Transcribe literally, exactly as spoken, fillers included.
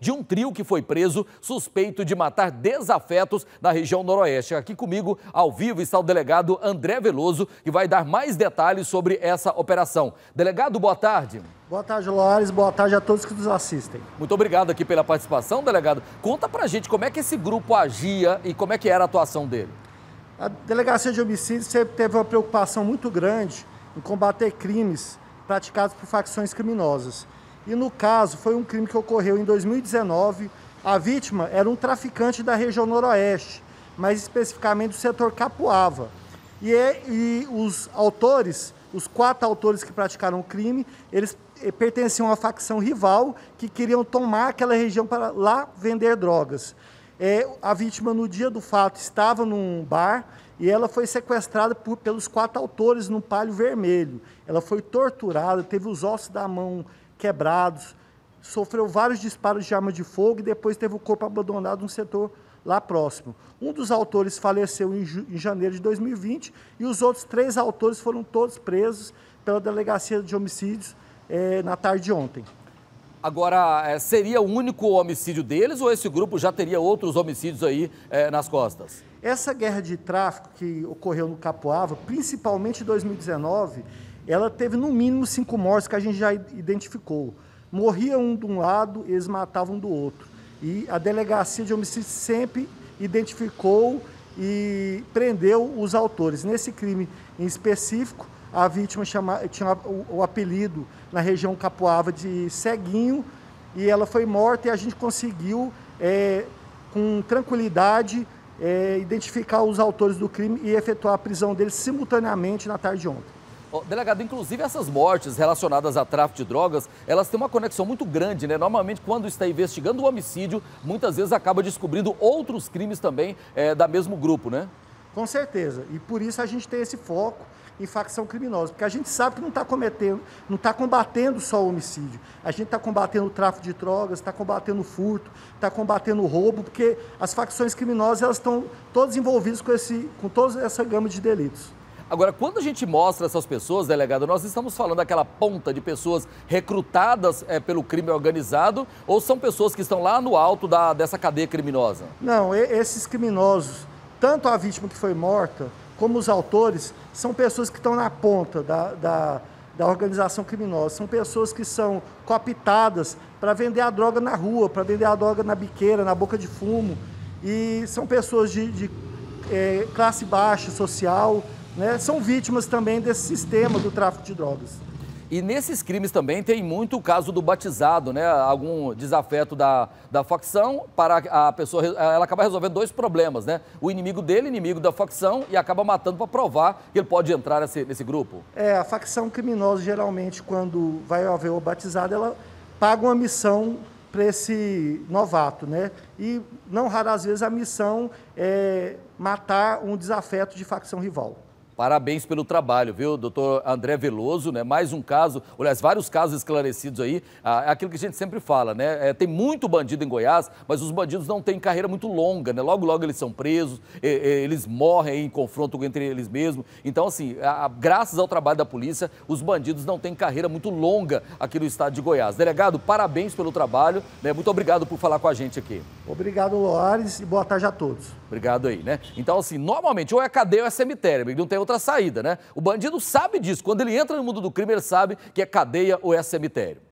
de um trio que foi preso suspeito de matar desafetos na região noroeste. Aqui comigo, ao vivo, está o delegado André Veloso, que vai dar mais detalhes sobre essa operação. Delegado, boa tarde. Boa tarde, Loares. Boa tarde a todos que nos assistem. Muito obrigado aqui pela participação, delegado. Conta pra gente como é que esse grupo agia e como é que era a atuação dele. A Delegacia de Homicídios sempre teve uma preocupação muito grande em combater crimes praticados por facções criminosas. E no caso, foi um crime que ocorreu em dois mil e dezenove. A vítima era um traficante da região noroeste, mais especificamente do setor Capuava. E, e os autores, os quatro autores que praticaram o crime, eles pertenciam à facção rival que queriam tomar aquela região para lá vender drogas. É, a vítima, no dia do fato, estava num bar e ela foi sequestrada por, pelos quatro autores num Palio Vermelho. Ela foi torturada, teve os ossos da mão quebrados, sofreu vários disparos de arma de fogo e depois teve o corpo abandonado no setor lá próximo. Um dos autores faleceu em, em janeiro de dois mil e vinte e os outros três autores foram todos presos pela Delegacia de Homicídios eh, na tarde de ontem. Agora, seria o único homicídio deles ou esse grupo já teria outros homicídios aí eh, nas costas? Essa guerra de tráfico que ocorreu no Capuava, principalmente em dois mil e dezenove, ela teve no mínimo cinco mortes que a gente já identificou. Morria um de um lado, eles matavam do outro. E a Delegacia de Homicídios sempre identificou e prendeu os autores. Nesse crime em específico, a vítima chama, tinha o, o apelido na região Capuava de Ceguinho, e ela foi morta e a gente conseguiu, é, com tranquilidade, é, identificar os autores do crime e efetuar a prisão deles simultaneamente na tarde de ontem. Oh, delegado, inclusive essas mortes relacionadas a tráfico de drogas, elas têm uma conexão muito grande, né? Normalmente, quando está investigando o homicídio, muitas vezes acaba descobrindo outros crimes também é, da mesmo grupo, né? Com certeza. E por isso a gente tem esse foco em facção criminosa, porque a gente sabe que não está cometendo, não está combatendo só o homicídio. A gente está combatendo o tráfico de drogas, está combatendo o furto, está combatendo o roubo, porque as facções criminosas elas estão todas envolvidas com, esse, com toda essa gama de delitos. Agora, quando a gente mostra essas pessoas, delegado, nós estamos falando daquela ponta de pessoas recrutadas é, pelo crime organizado ou são pessoas que estão lá no alto da, dessa cadeia criminosa? Não, esses criminosos, tanto a vítima que foi morta, como os autores, são pessoas que estão na ponta da, da, da organização criminosa. São pessoas que são cooptadas para vender a droga na rua, para vender a droga na biqueira, na boca de fumo. E são pessoas de, de é, classe baixa, social, né? São vítimas também desse sistema do tráfico de drogas. E nesses crimes também tem muito o caso do batizado, né? Algum desafeto da, da facção para a pessoa, ela acaba resolvendo dois problemas, né? O inimigo dele, inimigo da facção, e acaba matando para provar que ele pode entrar nesse, nesse grupo. É, a facção criminosa, geralmente, quando vai haver o batizado, ela paga uma missão para esse novato, né? E não raras vezes a missão é matar um desafeto de facção rival. Parabéns pelo trabalho, viu, doutor André Veloso, né? Mais um caso, aliás, vários casos esclarecidos aí. Ah, é aquilo que a gente sempre fala, né? É, tem muito bandido em Goiás, mas os bandidos não têm carreira muito longa, né? Logo, logo eles são presos, e, e, eles morrem em confronto entre eles mesmos. Então, assim, a, a, graças ao trabalho da polícia, os bandidos não têm carreira muito longa aqui no estado de Goiás. Delegado, parabéns pelo trabalho, né? Muito obrigado por falar com a gente aqui. Obrigado, Loares, e boa tarde a todos. Obrigado aí, né? Então, assim, normalmente, ou é cadeia ou é cemitério, ele não tem outra saída, né? O bandido sabe disso. Quando ele entra no mundo do crime, ele sabe que é cadeia ou é cemitério.